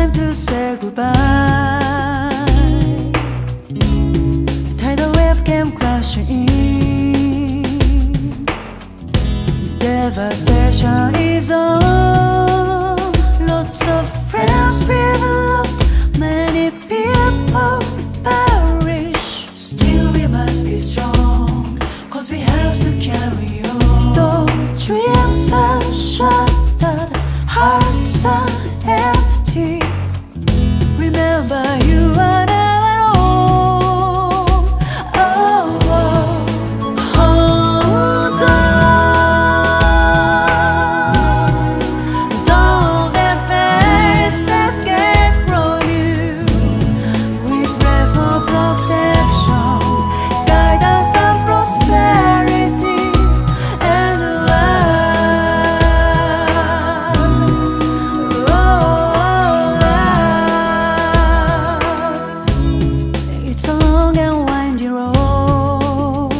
time to say goodbye. The tidal wave came crashing in. Devastation is on. Lots of friends we've lost. Many people perish. Still we must be strong, 'cause we have to carry on. Though dreams are shattered, hearts are empty, remember you are never alone. Oh, oh, hold on. Don't let faith escape from you. We pray for protection, guidance and prosperity and love. Oh, love. It's a long and winding road.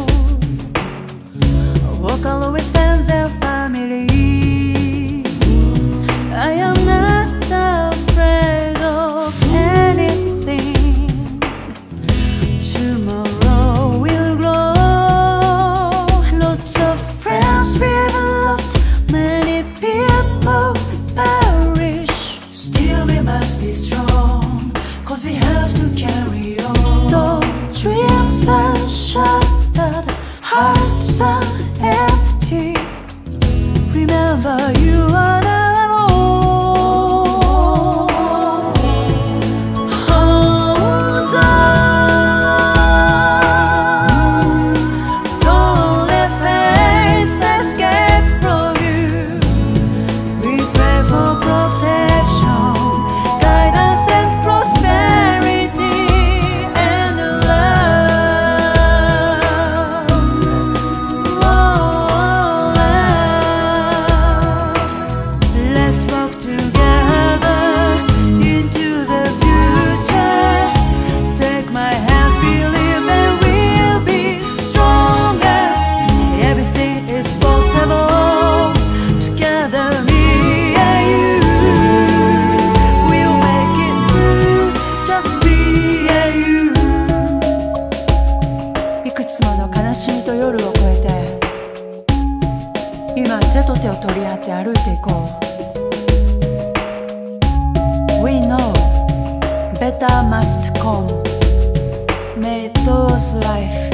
Walk along with friends and family. I am not afraid of anything. Tomorrow will grow. Lots of friends we've lost. Many people perish. Still we must be strong, 'cause we have to carry on. Though dreams are shattered, hearts are empty, remember you are never alone. Hold on. Don't let faith escape from you. We pray for protection, guidance and prosperity and love. Oh, love. Let's walk together into the future. Take my hands, believe and we'll be stronger. Everything is possible. Together, me and you, we'll make it through. Just me and you. いくつもの悲しみと夜を越えて、今手と手を取り合って歩いていこう。We know better must come. May those life